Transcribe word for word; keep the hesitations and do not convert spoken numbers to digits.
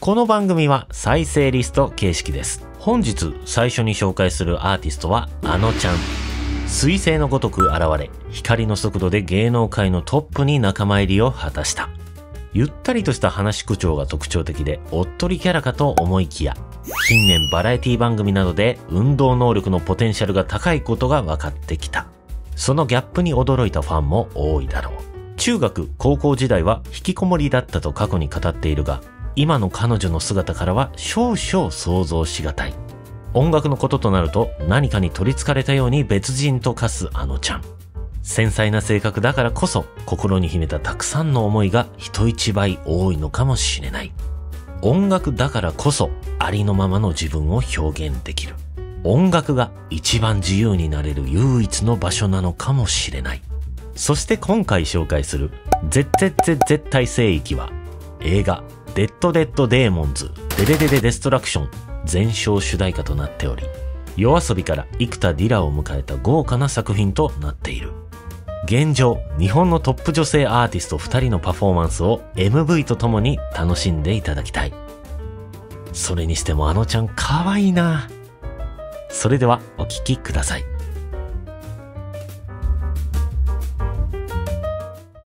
この番組は再生リスト形式です。本日最初に紹介するアーティストはあのちゃん。彗星のごとく現れ、光の速度で芸能界のトップに仲間入りを果たした。ゆったりとした話し口調が特徴的で、おっとりキャラかと思いきや、近年バラエティ番組などで運動能力のポテンシャルが高いことが分かってきた。そのギャップに驚いたファンも多いだろう。中学、高校時代は引きこもりだったと過去に語っているが、今の彼女の姿からは少々想像しがたい。音楽のこととなると何かに取り憑かれたように別人と化すあのちゃん。繊細な性格だからこそ心に秘めたたくさんの思いが人一倍多いのかもしれない。音楽だからこそありのままの自分を表現できる。音楽が一番自由になれる唯一の場所なのかもしれない。そして今回紹介する ゼッゼッゼッゼッ 対聖域は映画デッドデッドデーモンズデデデデデストラクション全章主題歌となっており、夜遊びから幾田ディラを迎えた豪華な作品となっている。現状、日本のトップ女性アーティストふたりのパフォーマンスを エムブイ とともに楽しんでいただきたい。それにしてもあのちゃん可愛いな。それではお聴きください。